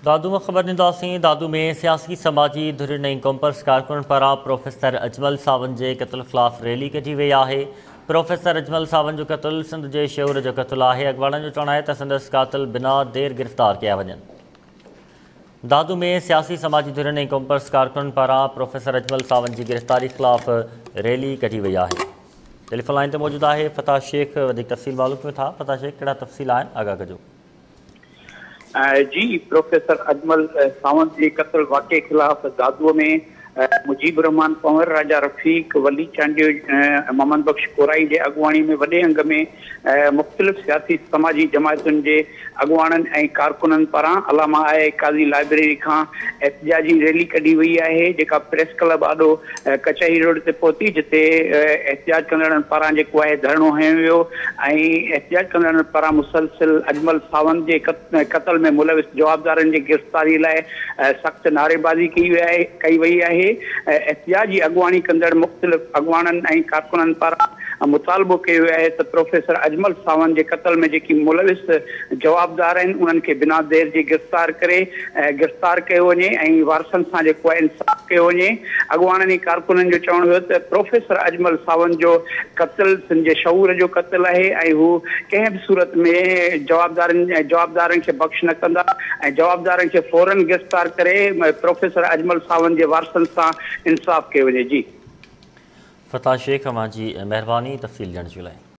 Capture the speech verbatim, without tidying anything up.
दादू में ख़बर ॾींदासीं। दादू में सियासी समाजी धुरियुनि ऐं कॉमर्स कारकुननि पारां प्रोफेसर अजमल सावंत जे क़त्ल ख़िलाफ़ रैली कढी वई आहे। प्रोफेसर अजमल सावंत जो क़त्ल सिंध जे शऊर जो क़त्ल आहे। अॻवाणनि जो चवणु आहे त संदसि क़ातिल बिना देर गिरफ़्तार कया वञनि। दादू में सियासी समाजी धुरियुनि ऐं कॉमर्स कारकुननि पारां प्रोफेसर अजमल सावंत जी गिरफ़्तारी ख़िलाफ़ रैली कढी वई आहे। टेलीफोन लाइन ते मौजूदु आहे फता शेख, वधीक तफ़सील मालूम कयूं था। फता शेख, कहिड़ा तफ़सील आहिनि, आगाह कजो। जी, प्रोफेसर अजमल सावंत के कत्ल वाक़े खिलाफ दादूअ में मुजीबुर रहमान पंवर, राजा रफ़ीक, वली चांडियो, मोहम्मद बख्श कोराई के अगवाणी में वॾे अंग में मुख़्तलिफ़ सियासी समाजी जमायतुनि के अगवाणनि ऐं कारकुननि पारां अलामा आहे काज़ी लाइब्रेरी खां एहतिजाजी रैली कढी वई आहे, जेका प्रेस क्लब आॾो कचहरी रोड ते पहुती, जिते एहतिजाज कंदड़नि पारां जेको आहे धरणो हंयो वियो ऐं एहतिजाज कंदड़नि पारां मुसलसिल अजमल सावंत जे क़त्ल में मुलविस जवाबदारनि जी गिरफ़्तारी लाइ सख़्त नारेबाज़ी कई वई आहे कई वई आहे। एहतिजाज जी अगवाणी कंदड़ मुख़्तलिफ़ अगवाणनि ऐं कारकुननि पारां मुतालबो कयो वियो आहे त प्रोफेसर अजमल सावंत जे क़त्ल में जेकी मुलविस जवाबदार आहिनि उन्हनि खे बिना देर जे गिरफ़्तार करे गिरफ़्तार कयो वञे ऐं वारसनि सां जेको आहे इंसाफ़ कयो वञे। अगवाणनि ऐं कारकुननि जो चवणु हुयो त प्रोफेसर अजमल सावंत जो क़त्ल सिंध जे शऊर जो क़त्ल आहे ऐं हू कंहिं बि सूरत में जवाबदारनि जवाबदारनि खे बख़्श न कंदा ऐं जवाबदारनि खे फ़ौरन गिरफ़्तार करे प्रोफेसर अजमल सावंत जे वारसनि सां इंसाफ़ कयो वञे। जी, फता शेख, अमां जी महिरबानी तफ़सील ॾियण जे लाइ।